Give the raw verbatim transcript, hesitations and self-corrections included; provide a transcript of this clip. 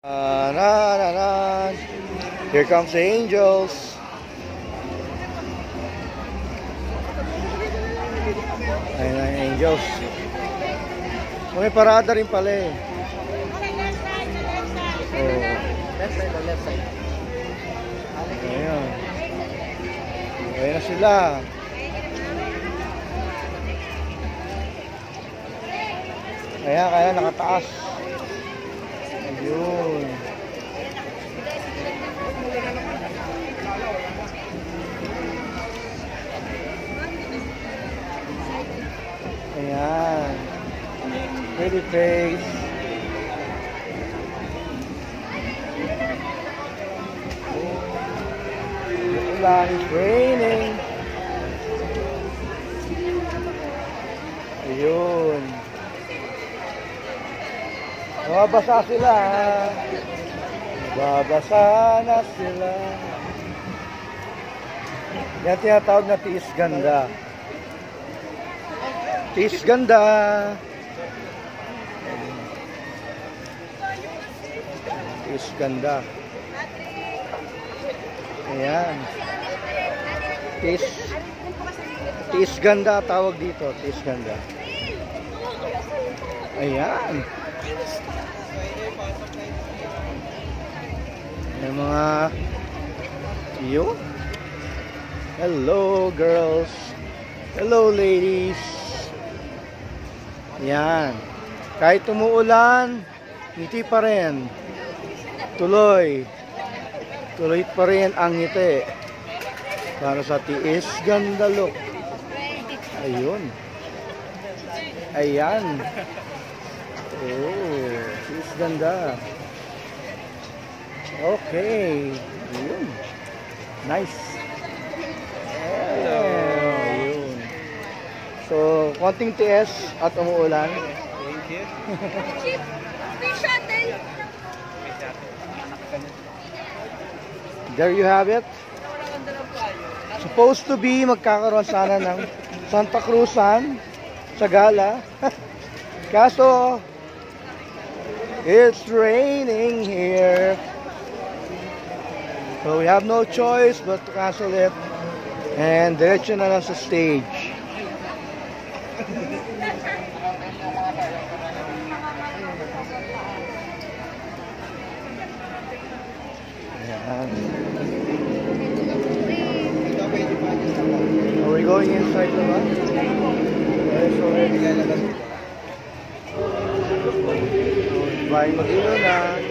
Uh, na, na, na. Here comes the angels. Ayun ang angels. May parada rin pala eh. Oh. Left side or left side? Ayun. Ayun na sila. Kaya, kaya nakataas. Ayun. Ayan. Pretty face. Ulan, it's raining. Ayun. Mababasa sila. Mababasa na sila. Yan tinatawag na tiis ganda. Tiis ganda. Tiis ganda. Ayan. Tiis. Tiis ganda tawag dito. Tiis ganda. Ayan. Yung mga yun. Hello girls. Hello ladies. Yan. Kahit umuulan, ngiti pa rin. Tuloy. Tuloy pa rin ang ngiti. Para sa tiis ganda look. Ayun. Ayan. Oh, tiis ganda. Okay. Ayun. Nice. Ayun. So, konting tiis at umuulan. Thank you. There you have it. Supposed to be magkakaroon sana ng Santa Cruzan sa gala. Kaso, it's raining here. So we have no choice but to cancel it. And diretso na lang sa stage. Ayan. Are we going inside the bus? Yes, already. Bye, mag-ilo na.